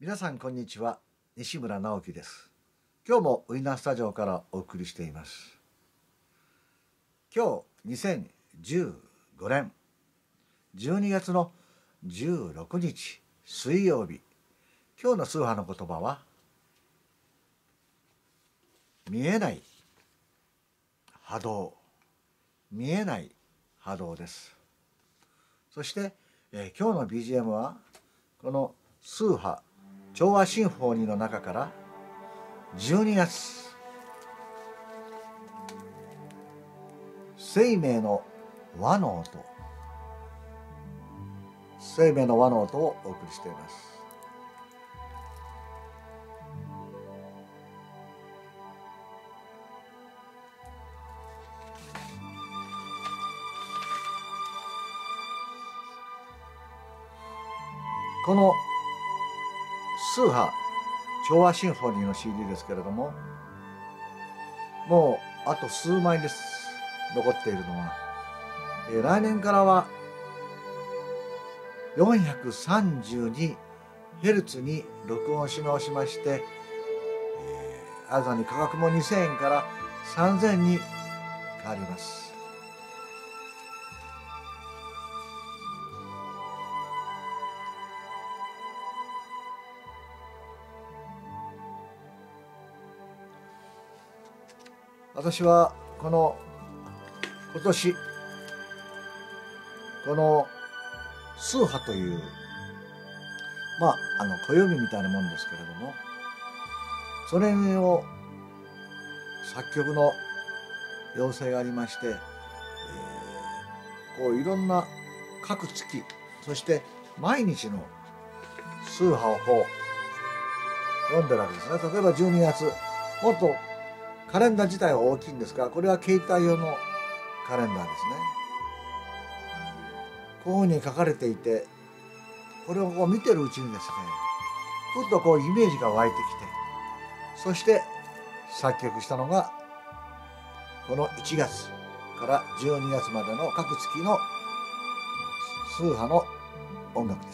皆さんこんにちは、西村直樹です。今日もウイナースタジオからお送りしています。今日2015年12月の16日水曜日、今日の数波の言葉は見えない波動、見えない波動です。そして、今日の BGM はこの数波調和シンフォニーの中から12月生命の和の音、生命の和の音をお送りしています。この数波調和シンフォニーの CD ですけれども、もうあと数枚です。残っているのは、来年からは 432Hz に録音し直しまして、新たに価格も2000円から3000円に変わります。私はこの今年この数波という暦みたいなもんですけれども、それを作曲の要請がありまして、こういろんな各月、そして毎日の数波をこう読んでるわけですね。例えば12月、もっとカレンダー自体は大きいんですが、これは携帯用のカレンダーですね。こういうふうに書かれていて、これをこう見てるうちにですね、ふっとこうイメージが湧いてきて、そして作曲したのがこの1月から12月までの各月の数波の音楽です。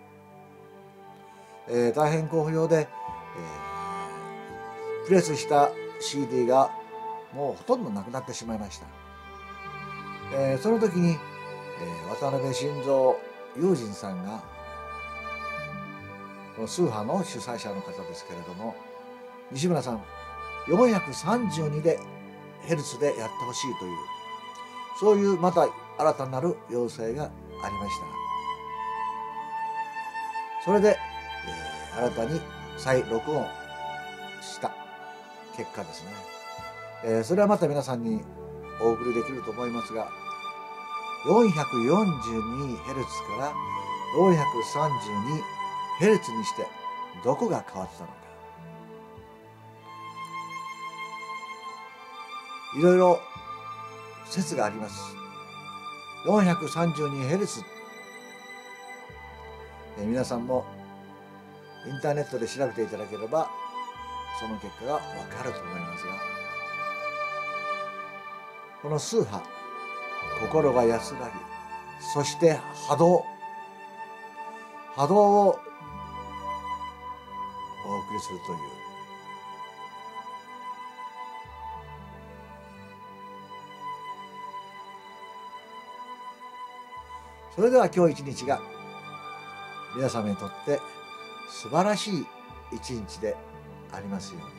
大変好評で、プレスした CD がもうほとんどなくなってしまいました。その時に、渡辺晋三友人さんがこの数波の主催者の方ですけれども、西村さん432でヘルツでやってほしいという、そういうまた新たなる要請がありました。それで、新たに再録音した結果ですね。それはまた皆さんにお送りできると思いますが、442Hz から432Hz にしてどこが変わったのか、いろいろ説があります。432Hz、皆さんもインターネットで調べていただければその結果がわかると思いますが、この数波、心が安らぎ、そして波動をお送りするという、それでは今日一日が皆様にとって素晴らしい一日でありますように。